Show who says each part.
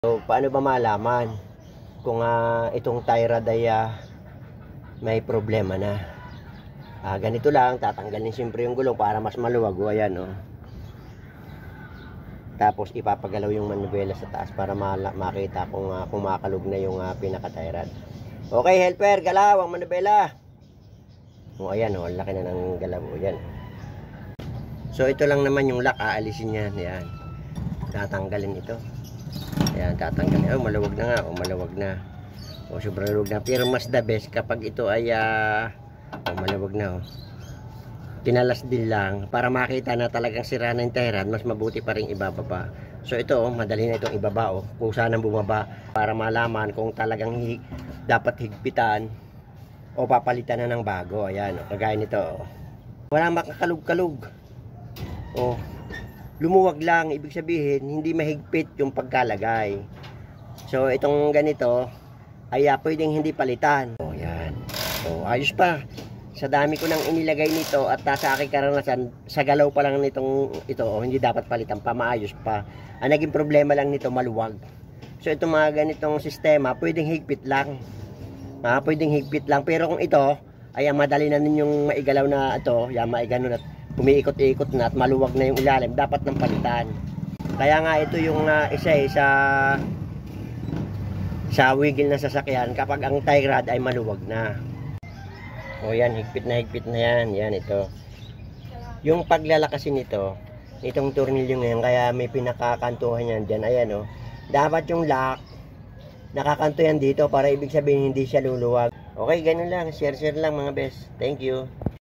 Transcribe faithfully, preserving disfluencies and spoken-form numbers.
Speaker 1: So, paano ba malaman kung uh, itong tie rod ay uh, may problema na? Uh, ganito lang, tatanggalin siyempre yung gulong para mas maluwag. O, ayan, oh. Tapos ipapagalaw yung manubela sa taas para makita kung uh, kumakalog na yung uh, pinaka tie rod. Okay, helper, galaw ang manubela. O, ayan, oh, laki na ng galaw. O, ayan. So, ito lang naman yung lock, aalisin yan. Ayan. Tatanggalin ito. Ayan, tatanggalin. Oh, maluwag na nga. Oh, maluwag na. Oh, sobrang maluwag na. Pero mas the best kapag ito ay uh, oh, maluwag na. Oh. Tinalas din lang para makita na talagang sira na yung tie rod. Mas mabuti pa rin ibababa. So ito, oh, madali na itong ibaba. Oh, kung saan ang bumaba para malaman kung talagang hi dapat higpitan o papalitan na ng bago. Ayan, oh, kagaya nito. Oh. Wala makakalug-kalug. Oh, lumuwag lang, ibig sabihin hindi mahigpit yung pagkalagay. So itong ganito ay uh, pwedeng hindi palitan. O yan, o ayos pa. Sa dami ko nang inilagay nito at uh, sa aking karanasan, sa galaw pa lang nitong ito, o hindi dapat palitan pa, maayos pa. Ang naging problema lang nito, maluwag. So itong mga ganitong sistema pwedeng higpit lang, ah, pwedeng higpit lang. Pero kung ito ay uh, madali na ninyong maigalaw na ito, yan, maigano na, umiikot-ikot na at maluwag na yung ilalim, dapat ng palitan. Kaya nga ito yung uh, isa eh, sa sa wiggle na sasakyan kapag ang tie rod ay maluwag na. O yan, higpit na higpit na yan. Yan ito. Yung paglalakasin nito, itong tornilyo ngayon, kaya may pinakakantuhan yan dyan. Ayan o. Dapat yung lock, nakakanto yan dito para ibig sabihin hindi siya luluwag. Okay, ganun lang. Share-share lang mga best. Thank you.